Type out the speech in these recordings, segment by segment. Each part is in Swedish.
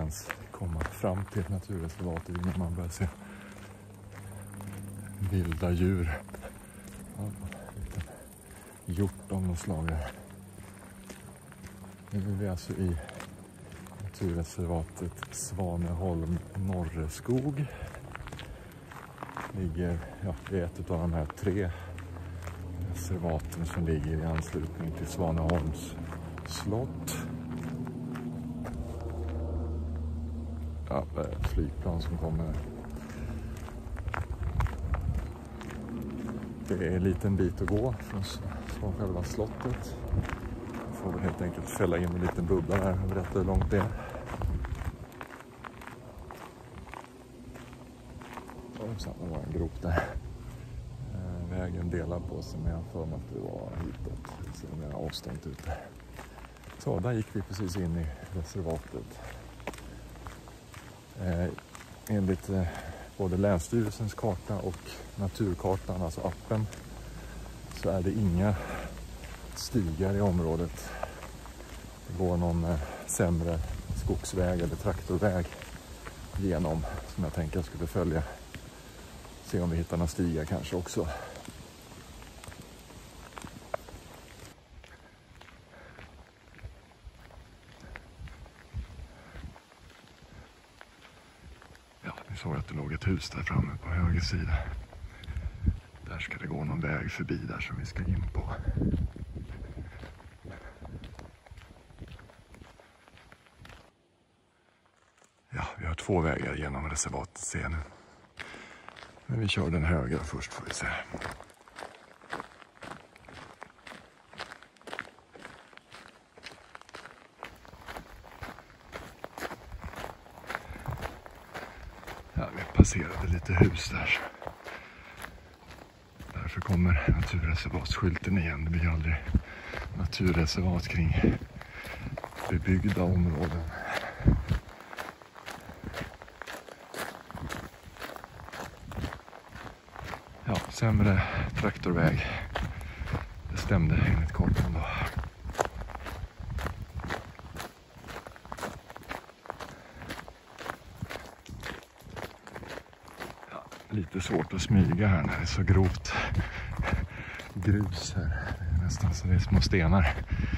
ens komma fram till naturreservatet innan man börjar se vilda djur. Ja, en liten hjort av något slag här. Nu är vi alltså i naturreservatet Svaneholm Norreskog. Ligger, det är ett av de här 3 reservaten som ligger i anslutning till Svaneholms slott. Ja, det är ett flygplan som kommer. Det är en liten bit att gå från själva slottet. Jag får väl helt enkelt fälla in en liten bubbla här och berätta hur långt det är. Och sen var en grop där. Vägen delar på sig, men jag för mig att det var hitåt. Så det är avstånd ute. Så, där gick vi precis in i reservatet. Enligt både Länsstyrelsens karta och naturkartan, alltså appen, så är det inga stigar i området. Det går någon sämre skogsväg eller traktorväg genom som jag tänker jag skulle följa. Se om vi hittar några stigar kanske också. Ja, ni såg att det låg ett hus där framme på höger sida. Där ska det gå någon väg förbi där som vi ska in på. Ja, vi har 2 vägar genom reservatet, ser nu. Men vi kör den högra först, får vi se. Ja, vi passerade lite hus där. Därför kommer naturreservatsskylten igen. Det blir aldrig naturreservat kring bebyggda områden. Ja, sämre traktorväg. Det stämde enligt kartan då. Ja, lite svårt att smyga här när det är så grovt grus här. Det är nästan så det är små stenar.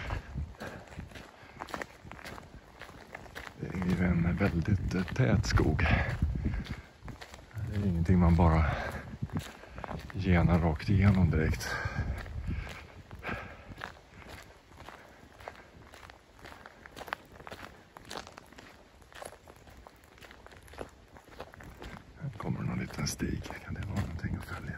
Det är ju en väldigt tät skog. Det är ingenting man bara genar rakt igenom direkt. Här kommer någon liten stig. Kan det vara någonting att följa?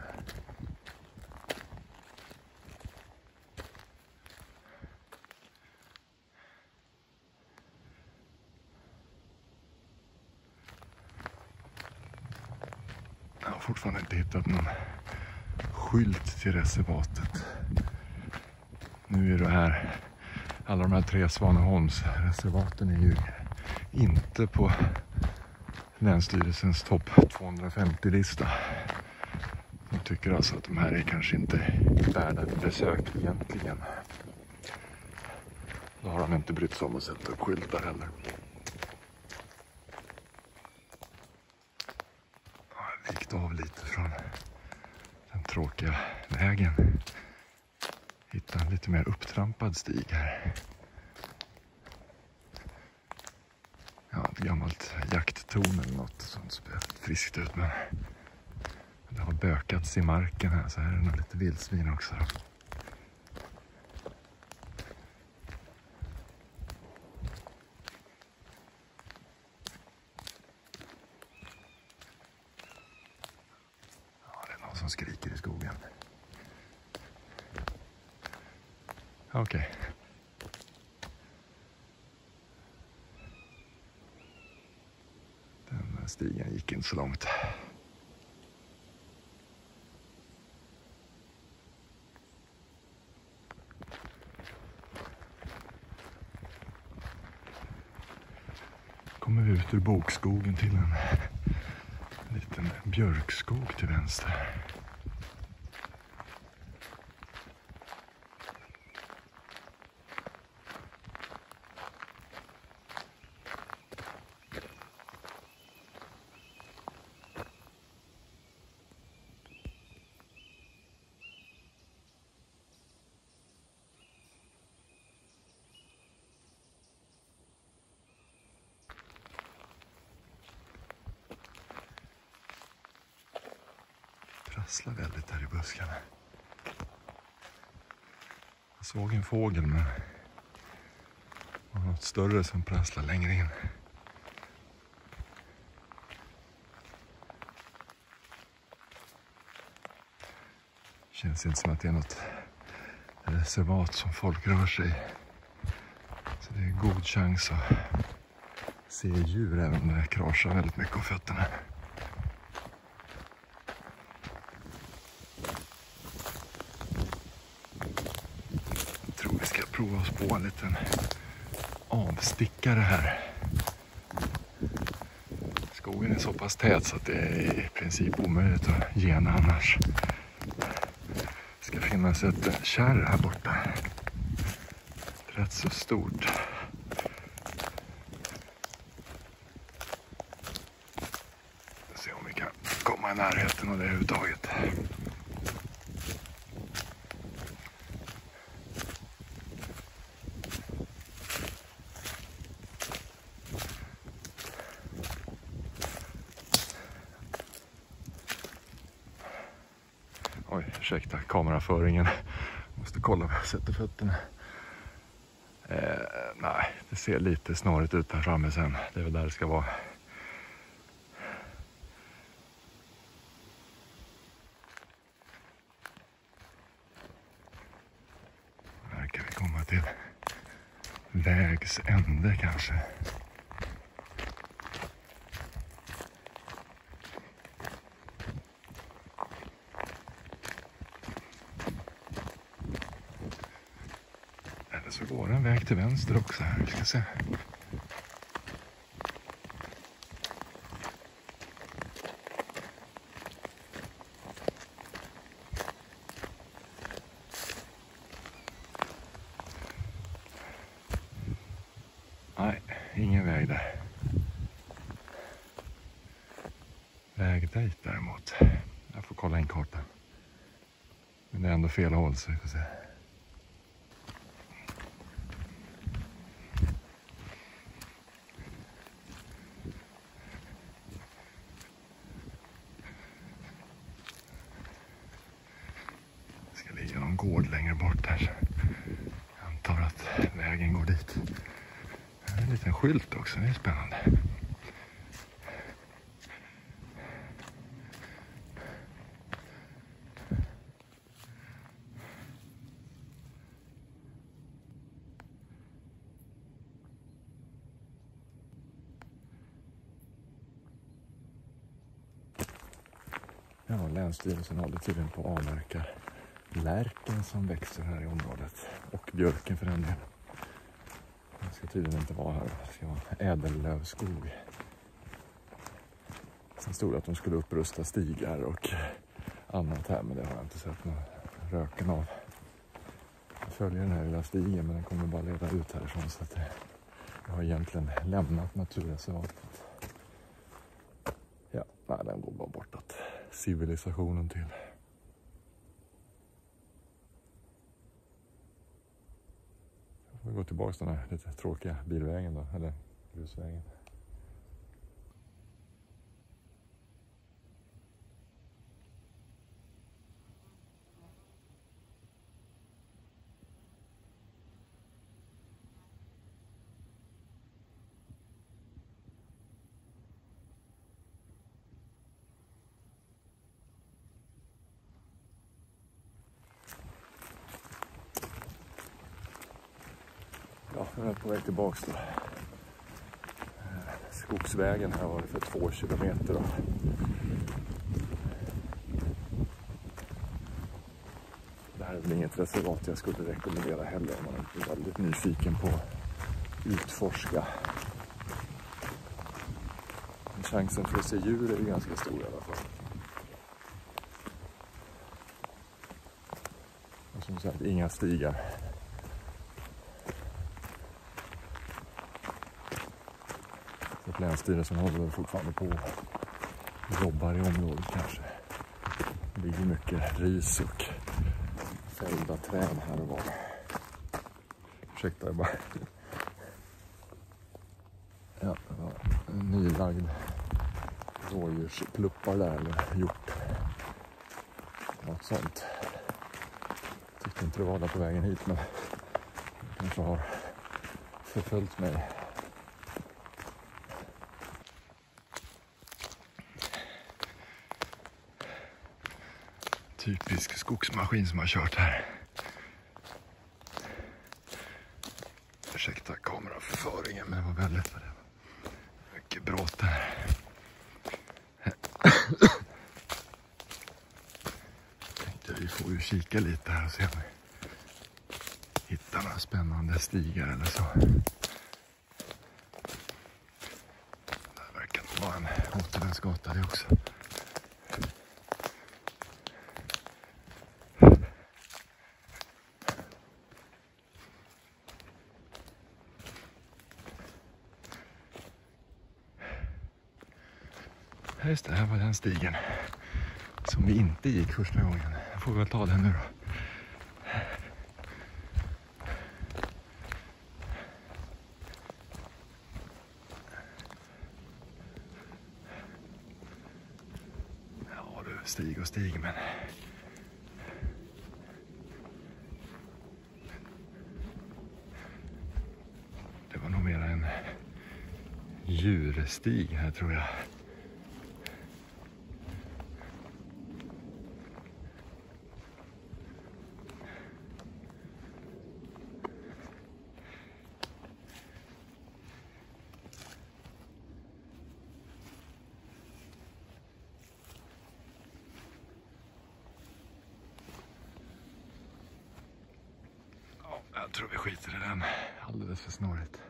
Jag har fortfarande inte hittat någon skylt till reservatet. Nu är det här, alla de här 3 Svaneholmsreservaten är ju inte på Länsstyrelsens topp 250-lista. De tycker alltså att de här är kanske inte värda ett besök egentligen. Då har de inte brytt sig om att sätta upp skyltar heller. Jag vikt av lite från den tråkiga vägen. Hitta en lite mer upptrampad stig här. Ja, ett gammalt jakttorn eller något sånt som ser friskt ut, men det har bökats i marken här, så här är det nog lite vildsvin också. Ja, det är någon som skriker i skogen. Okej. Den stigen gick inte så långt. Kommer vi ut ur bokskogen till en liten björkskog till vänster. prasslar väldigt där i buskarna. Jag såg en fågel, men det var något större som prasslar längre in. Känns inte som att det är något reservat som folk rör sig i. Så det är god chans att se djur även om det kraschar väldigt mycket av fötterna. Jag tror vi ska prova oss på en liten avstickare här. Skogen är så pass tät så att det är i princip omöjligt att gena annars. Det ska finnas ett kärr här borta. Rätt så stort. Se om vi kan komma i närheten av det överhuvudtaget. Oj, ursäkta kameraföringen. Måste kolla var jag sätter fötterna. Nej, det ser lite snarigt ut här framme sen. Det är väl där det ska vara. Här kan vi komma till vägs ände kanske. Så går en väg till vänster också här, vi ska se. Nej, ingen väg där. Väg dit däremot. Jag får kolla in kartan. Men det är ändå fel håll så vi får se. Någon gård längre bort här. Jag antar att vägen går dit. Det är en liten skylt också, det är spännande. Ja, länsstyrelsen håller tydligen på att avverka lärken som växer här i området. Och björken för den delen. Det ska tydligen inte vara här. Det ska vara ädellövskog. Sen stod det att de skulle upprusta stigar och annat här. Men det har jag inte sett någon röken av. Jag följer den här lilla stigen men den kommer bara leda ut härifrån. Så att jag har egentligen lämnat naturreservatet. Ja, nej, den går bara bortåt civilisationen till. Vi går tillbaka den här lite tråkiga bilvägen då, eller grusvägen. Ja, nu är jag på väg tillbaka då. Skogsvägen här var det för 2 kilometer då. Det här är väl inget reservat jag skulle rekommendera heller om man är väldigt nyfiken på att utforska. Men chansen för att se djur är ju ganska stor i alla fall. Och som sagt, inga stigar. Länsstyrelsen håller fortfarande på och jobbar i området kanske. Det ligger mycket ris och fällda träd här och var. Ursäkta, jag bara... Ja, det var en nylagd rådjurspluppar där, eller hjort. Något sånt. Tyckte inte det var där på vägen hit, men det kanske har förföljt mig. Typisk skogsmaskin som har kört här. Ursäkta kameraförföringen, men det var väldigt mycket bråte här. Tänkte vi får ju kika lite här och se om vi hittar några spännande stigar eller så. Det verkar vara en återvändsgata det också. Just det, här var den stigen som vi inte gick första gången. Jag får väl ta den nu då. Ja du, stig och stig, men det var nog mer en djurstig här tror jag. Jag tror vi skiter i den. Alldeles för snårigt.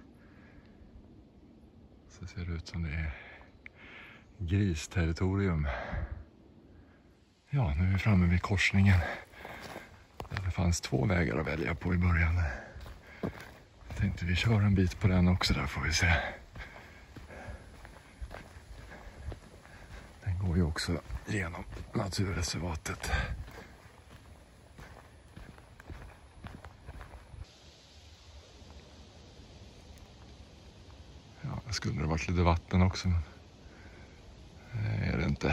Så ser det ut som det är gristerritorium. Ja, nu är vi framme vid korsningen. Det fanns 2 vägar att välja på i början. Jag tänkte vi kör en bit på den också, där får vi se. Den går ju också genom naturreservatet. Det skulle det varit lite vatten också, men det är det inte.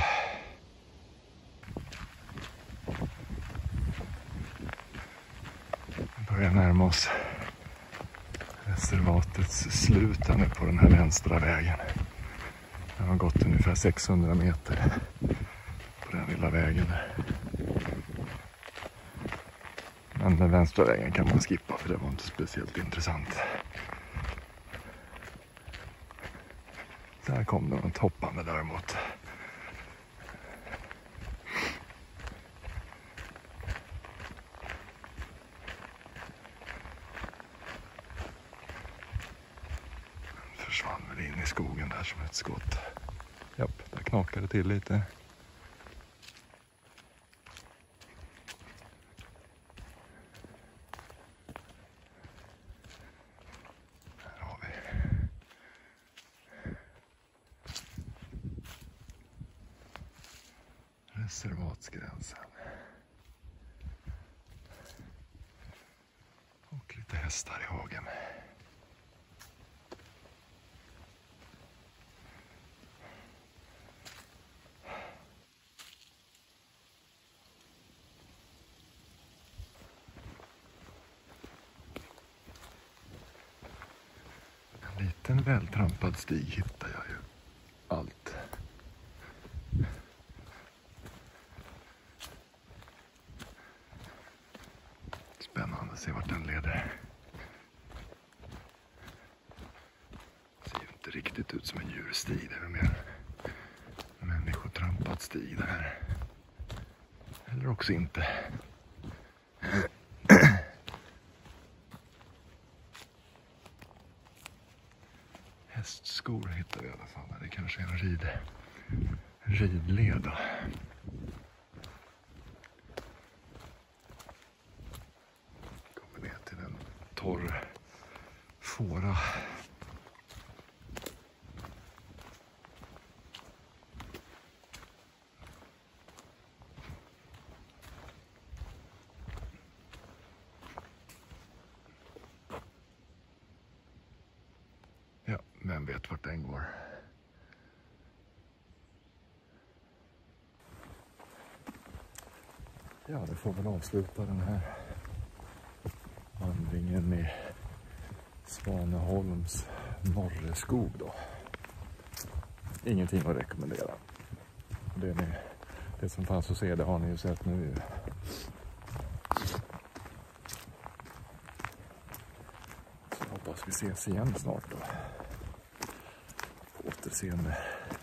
Vi börjar närma oss reservatets slut nu på den här vänstra vägen. Jag har gått ungefär 600 meter på den lilla vägen där. Men den vänstra vägen kan man skippa, för det var inte speciellt intressant. Där kom det något hoppande däremot. Försvann väl in i skogen där som ett skott. Japp, där knakade det till lite. Reservatsgränsen. Och lite hästar i hagen. En liten vältrampad stig hittar jag ju allt. Spännande, se vart den leder. Ser ju inte riktigt ut som en djurstig, det är väl mer människotrampad stig det här. Eller också inte. Hästskor hittar vi i alla fall. Det kanske är en ridleda. Kommer ner till en torr fåra. Ja, vem vet vart den går. Ja, det får väl avsluta den här vandringen med Svaneholms Norreskog då. Ingenting att rekommendera. Det som fanns att se, det har ni ju sett nu. Så hoppas vi ses igen snart då. På återseende.